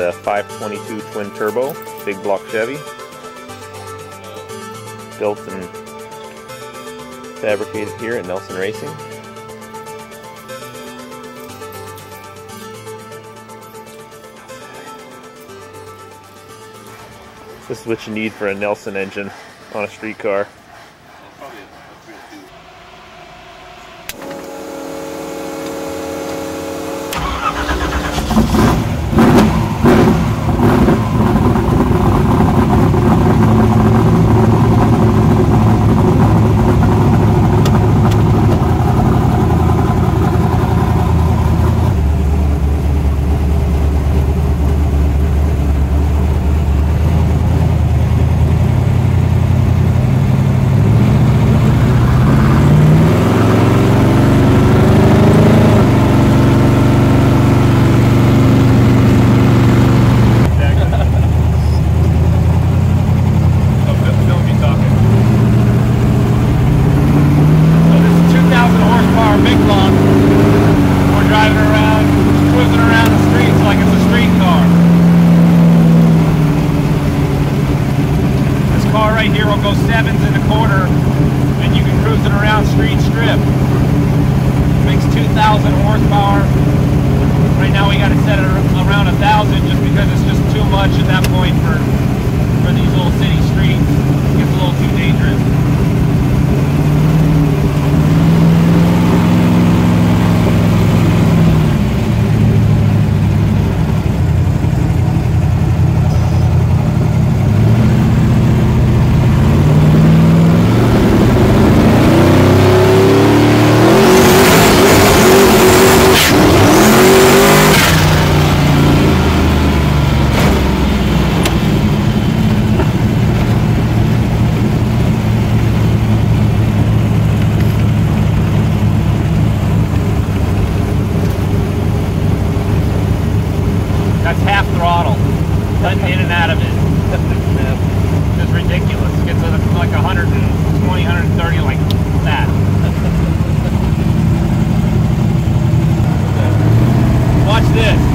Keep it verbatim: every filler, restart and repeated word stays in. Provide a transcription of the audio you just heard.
a five twenty-two twin turbo, big block Chevy, built and fabricated here at Nelson Racing. This is what you need for a Nelson engine on a street car. Here will go sevens and a quarter, and you can cruise it around street strip. Makes two thousand horsepower. Right now we got to set it around a thousand just because it's just too much at that point for for these little city streets. It gets a little too dangerous. That's half throttle, cutting in and out of it. It's ridiculous. It gets like one twenty, one thirty like that. Watch this.